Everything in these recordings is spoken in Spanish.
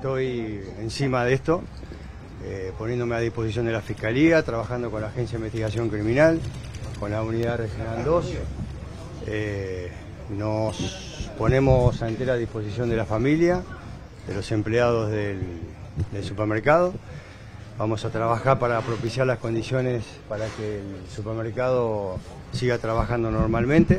Estoy encima de esto, poniéndome a disposición de la Fiscalía, trabajando con la Agencia de Investigación Criminal, con la Unidad Regional 2. Nos ponemos a entera disposición de la familia, de los empleados del supermercado. Vamos a trabajar para propiciar las condiciones para que el supermercado siga trabajando normalmente.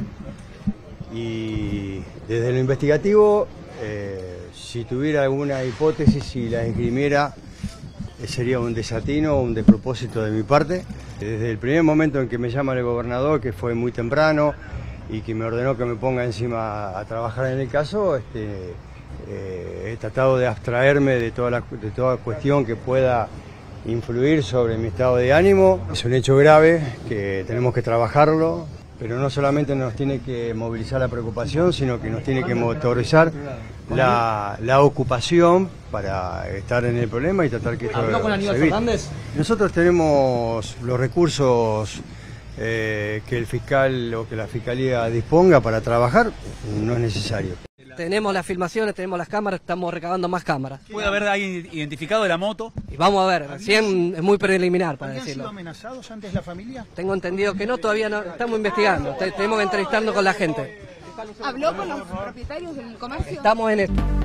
Y desde lo investigativo, si tuviera alguna hipótesis y la esgrimiera, sería un desatino o un despropósito de mi parte. Desde el primer momento en que me llama el gobernador, que fue muy temprano y que me ordenó que me ponga encima a trabajar en el caso, he tratado de abstraerme de toda cuestión que pueda influir sobre mi estado de ánimo. Es un hecho grave que tenemos que trabajarlo, pero no solamente nos tiene que movilizar la preocupación, sino que nos tiene que motorizar la ocupación para estar en el problema y tratar que esto ¿Habló con Aníbal se evite. Fernández? Nosotros tenemos los recursos que el fiscal o que la Fiscalía disponga para trabajar, no es necesario. Tenemos las filmaciones, tenemos las cámaras, estamos recabando más cámaras. ¿Puede haber alguien identificado de la moto? Y vamos a ver, recién es muy preliminar para ¿Habían sido decirlo. amenazados antes la familia? Tengo entendido que no, todavía no, estamos investigando, tenemos que entrevistarnos con la gente. ¿Habló con los propietarios del comercio? Estamos en esto.